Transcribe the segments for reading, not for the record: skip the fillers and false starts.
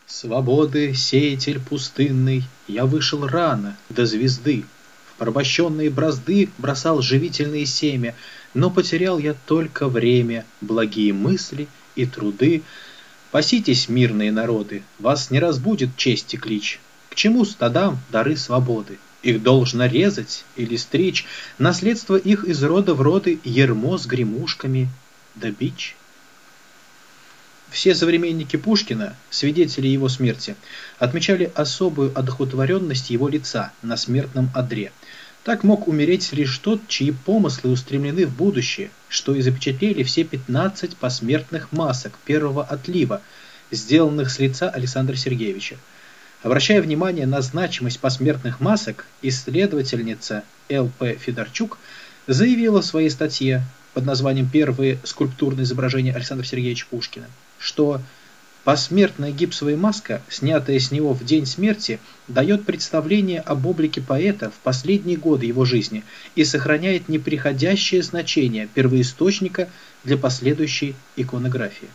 Свободы, сеятель пустынный, я вышел рано до звезды, в порабощенные бразды бросал живительные семя, но потерял я только время, благие мысли и труды. Паситесь, мирные народы, вас не разбудит чести клич. К чему стадам дары свободы? Их должно резать или стричь, наследство их из рода в роды, ярмо с гремушками да бич. Все современники Пушкина, свидетели его смерти, отмечали особую одухотворенность его лица на смертном одре. Так мог умереть лишь тот, чьи помыслы устремлены в будущее, что и запечатлели все 15 посмертных масок первого отлива, сделанных с лица Александра Сергеевича. Обращая внимание на значимость посмертных масок, исследовательница Л.П. Федорчук заявила в своей статье под названием «Первые скульптурные изображения Александра Сергеевича Пушкина», что посмертная гипсовая маска, снятая с него в день смерти, дает представление об облике поэта в последние годы его жизни и сохраняет непреходящее значение первоисточника для последующей иконографии.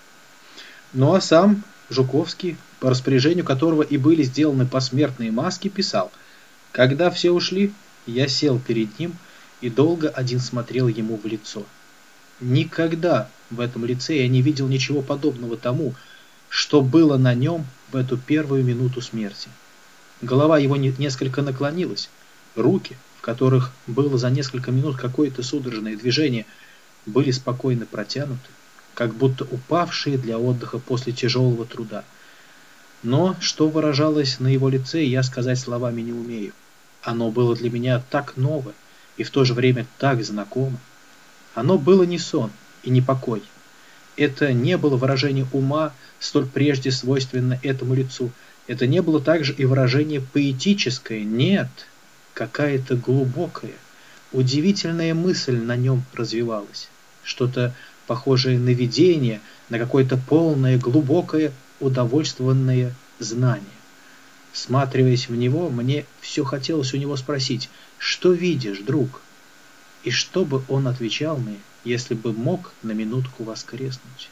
Ну а сам Жуковский, по распоряжению которого и были сделаны посмертные маски, писал: «Когда все ушли, я сел перед ним и долго один смотрел ему в лицо. Никогда в этом лице я не видел ничего подобного тому, что было на нем в эту первую минуту смерти. Голова его несколько наклонилась, руки, в которых было за несколько минут какое-то судорожное движение, были спокойно протянуты, как будто упавшие для отдыха после тяжелого труда. Но что выражалось на его лице, я сказать словами не умею. Оно было для меня так ново и в то же время так знакомо. Оно было не сон и не покой. Это не было выражение ума, столь прежде свойственно этому лицу. Это не было также и выражение поэтическое. Нет, какая-то глубокая, удивительная мысль на нем развивалась. Что-то похожее на видение, на какое-то полное, глубокое, удовольствованное знание. Всматриваясь в него, мне все хотелось у него спросить: «Что видишь, друг?» И что бы он отвечал мне, если бы мог на минутку воскреснуть?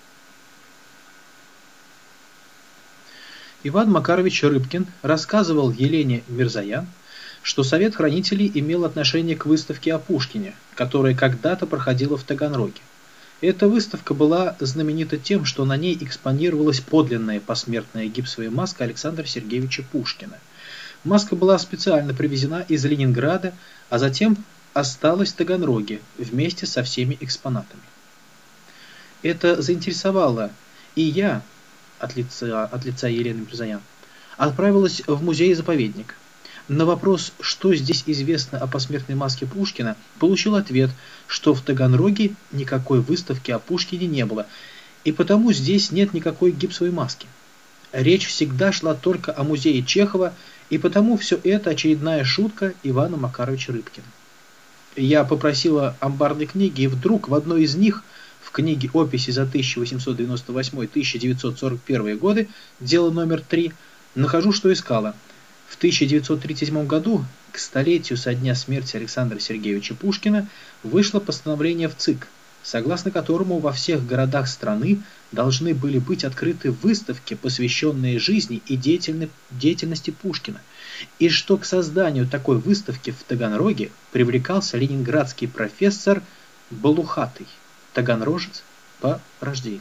Иван Макарович Рыбкин рассказывал Елене Мирзоян, что Совет хранителей имел отношение к выставке о Пушкине, которая когда-то проходила в Таганроге. Эта выставка была знаменита тем, что на ней экспонировалась подлинная посмертная гипсовая маска Александра Сергеевича Пушкина. Маска была специально привезена из Ленинграда, а затем осталась в Таганроге вместе со всеми экспонатами. Это заинтересовало, и я, от лица Елены Мирзоян, отправилась в музей-заповедник. На вопрос, что здесь известно о посмертной маске Пушкина, получил ответ, что в Таганроге никакой выставки о Пушкине не было, и потому здесь нет никакой гипсовой маски. Речь всегда шла только о музее Чехова, и потому все это очередная шутка Ивана Макаровича Рыбкина. Я попросила амбарной книги, и вдруг в одной из них, в книге «Описи за 1898-1941 годы», дело номер 3, нахожу, что искала. В 1937 году, к столетию со дня смерти Александра Сергеевича Пушкина, вышло постановление в ЦИК, согласно которому во всех городах страны должны были быть открыты выставки, посвященные жизни и деятельности Пушкина, и что к созданию такой выставки в Таганроге привлекался ленинградский профессор Балухатый, таганрожец по рождению.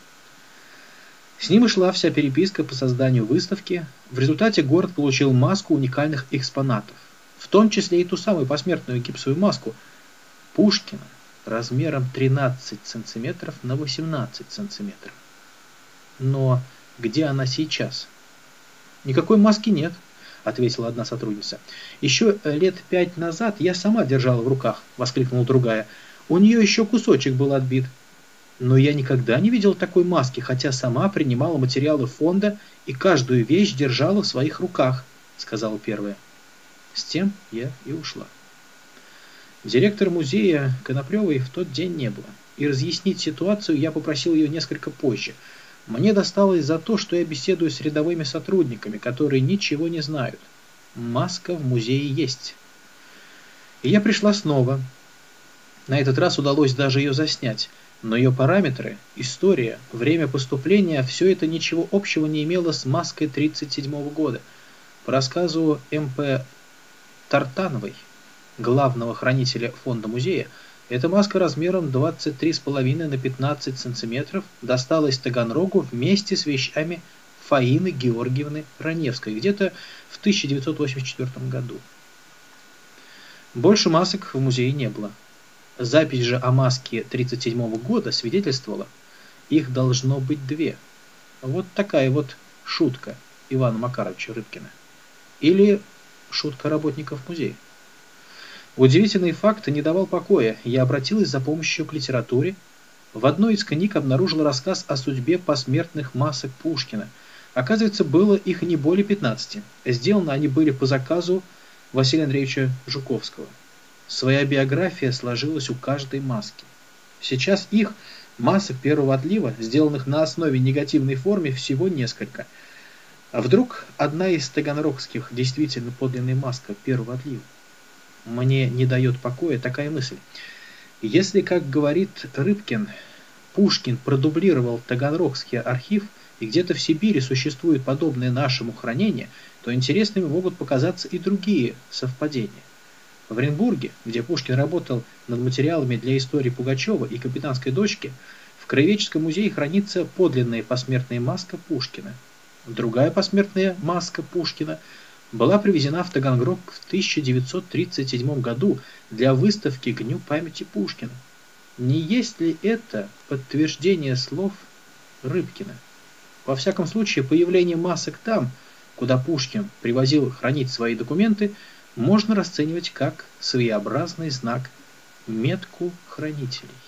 С ним и шла вся переписка по созданию выставки. В результате город получил маску уникальных экспонатов, в том числе и ту самую посмертную гипсовую маску Пушкина размером 13 сантиметров на 18 сантиметров. Но где она сейчас? Никакой маски нет, ответила одна сотрудница. Еще лет 5 назад я сама держала в руках, воскликнула другая. У нее еще кусочек был отбит. Но я никогда не видел такой маски, хотя сама принимала материалы фонда и каждую вещь держала в своих руках, сказала первая. С тем я и ушла. Директора музея Коноплевой в тот день не было, и разъяснить ситуацию я попросил ее несколько позже. Мне досталось за то, что я беседую с рядовыми сотрудниками, которые ничего не знают. Маска в музее есть. И я пришла снова. На этот раз удалось даже ее заснять. Но ее параметры, история, время поступления – все это ничего общего не имело с маской 1937 года. По рассказу М.П. Тартановой, главного хранителя фонда музея, эта маска размером 23,5 на 15 сантиметров досталась Таганрогу вместе с вещами Фаины Георгиевны Раневской где-то в 1984 году. Больше масок в музее не было. Запись же о маске 1937 года свидетельствовала, их должно быть 2. Вот такая вот шутка Ивана Макаровича Рыбкина. Или шутка работников музея. Удивительный факт не давал покоя. Я обратилась за помощью к литературе. В одной из книг обнаружила рассказ о судьбе посмертных масок Пушкина. Оказывается, было их не более 15. Сделаны они были по заказу Василия Андреевича Жуковского. Своя биография сложилась у каждой маски. Сейчас их, масок первого отлива, сделанных на основе негативной формы, всего несколько. А вдруг одна из таганрогских действительно подлинная маска первого отлива? Мне не дает покоя такая мысль. Если, как говорит Рыбкин, Пушкин продублировал таганрогский архив, и где-то в Сибири существует подобное нашему хранение, то интересными могут показаться и другие совпадения. В Оренбурге, где Пушкин работал над материалами для истории Пугачева и «Капитанской дочки», в Краеведческом музее хранится подлинная посмертная маска Пушкина. Другая посмертная маска Пушкина была привезена в Таганрог в 1937 году для выставки к Дню памяти Пушкина. Не есть ли это подтверждение слов Рыбкина? Во всяком случае, появление масок там, куда Пушкин привозил хранить свои документы, можно расценивать как своеобразный знак, метку хранителей.